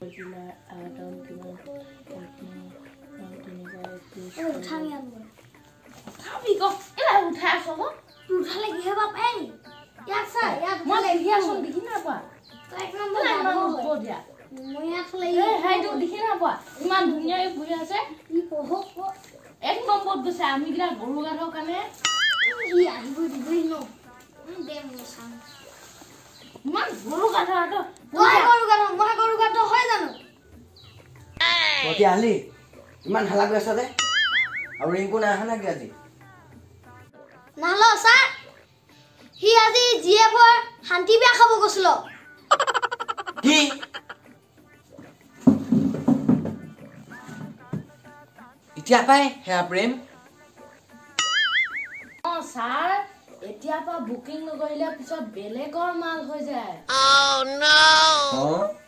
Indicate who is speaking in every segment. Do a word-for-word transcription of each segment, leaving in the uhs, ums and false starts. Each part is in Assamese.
Speaker 1: এক নম্বৰ গৈছে আমি গিলা গৰু গাধৰ কাৰণে ই আহিব দিবই ন দে মছাম মান গৰু গাধৰ তো মই গৰু গাধৰ মই গৰু গাধৰ হয় জানো
Speaker 2: কতি আলি ইমান হালা কৰি আছে দে আৰু ৰিংকু না আহা না কি আজি
Speaker 1: নালো স্যার হি আজি জিএফৰ শান্তি বিয়া খাব গৈছিল
Speaker 2: কি ইতিয়া পাই হে প্ৰেম
Speaker 1: অ স্যার এতিয়া পা বুকিং নকৰিলে পিছত বেলেগৰ মাল হৈ যায় ও নো
Speaker 2: অ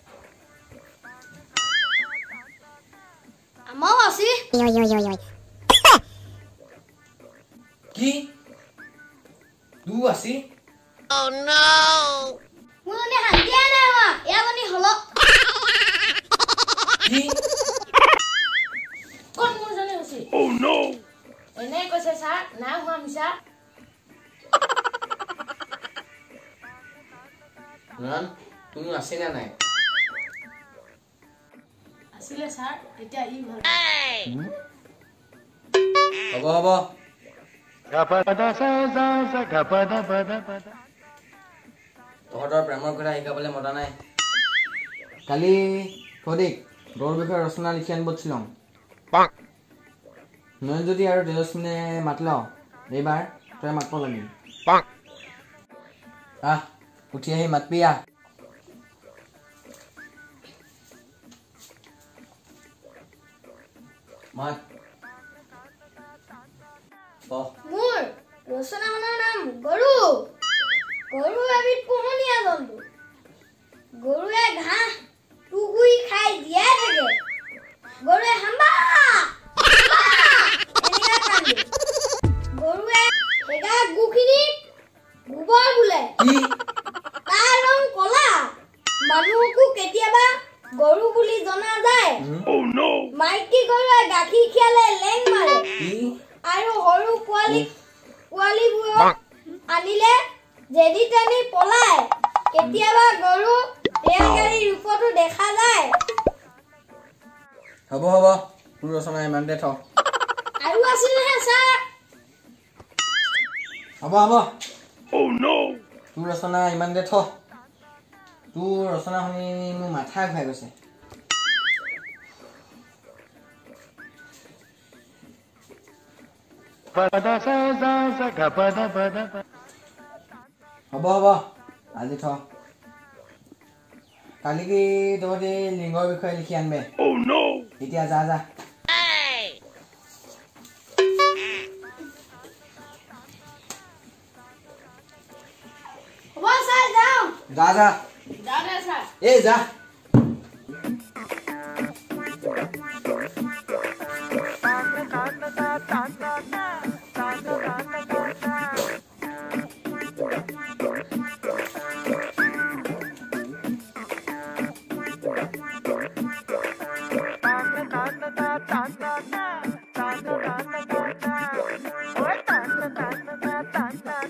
Speaker 1: আমাও আছে
Speaker 3: Yo yo yo yo.
Speaker 2: কি দু আছে
Speaker 1: Oh no মুনে হান্দিয়া না হা ইয়াবনি হলো
Speaker 2: কি
Speaker 1: কোন মোৰ জনে আছে
Speaker 2: Oh no
Speaker 1: এনে কৈছে স্যার না হোৱা মিছা
Speaker 2: নান তুমি আছে না নাই
Speaker 1: আছিলে স্যার এতিয়া ই ভাল
Speaker 2: হ'ব হ'ব
Speaker 4: gapada sa sa sa gapada pada pada
Speaker 2: তহঁতৰ প্ৰেমৰ কথা শিকাবলৈ মতা নাই কালি ফদিক দৌৰ বিষয়ে ৰচনা লিখি আনিব দিছিলং
Speaker 4: pak
Speaker 2: নয়নজ্যোতি আৰু তেজস্মিনে মাতল এইবাৰ তই মাতব লাগি
Speaker 4: pak
Speaker 2: আহ উঠি আহি মাতবি আহ মাত অ
Speaker 1: মোৰ ৰচনাখনৰ নাম গৰু গৰু এবিধ পোহনীয়া জন্তু গৰুৱে ঘাঁহ টুগুই খাই জীয়াই থাকে গৰুৱে হাম্বা হাম্বা এনেকা কান্দে গৰুৱে এগা গুখিনি গোবৰ বোলে
Speaker 2: কি
Speaker 1: তাৰ ৰং কলা মানুহকো কেতিয়াবা গৰু বুলি জনা যায়
Speaker 4: oh no
Speaker 1: মাইকী গৰুৱে গাখীৰ খিয়ালে লেং মাৰে
Speaker 2: কি
Speaker 1: আৰু সৰু পোৱালি পোৱালিবোৰক আনিলে জেদি টানি পলায় কেতিয়াবা গৰু ৰেলগাড়ী ৰূপতো দেখা যায়
Speaker 2: হ'ব হ'ব তোৰ ৰচনা ইমানতে থ
Speaker 1: আৰু আছিল হে স্যাৰ
Speaker 2: হ'ব হ'ব
Speaker 4: oh no
Speaker 2: তোৰ ৰচনা ইমানতে থ তোৰ ৰচনা শুনি মোৰ মাথা ঘূৰাই গৈছে
Speaker 4: pada sa sa sa gapada pada pada
Speaker 2: হ'ব হ'ব আজি থ কালি কি তহঁতি লিংগৰ বিষয়ে লিখি আনবে
Speaker 4: oh no
Speaker 2: এতিয়া যা যা
Speaker 1: হ'ব স্যাৰ যাও
Speaker 2: যা যা
Speaker 1: যাও দে স্যাৰ
Speaker 2: এই যা
Speaker 4: ta ta ta ta ta ta ta ta ta ta ta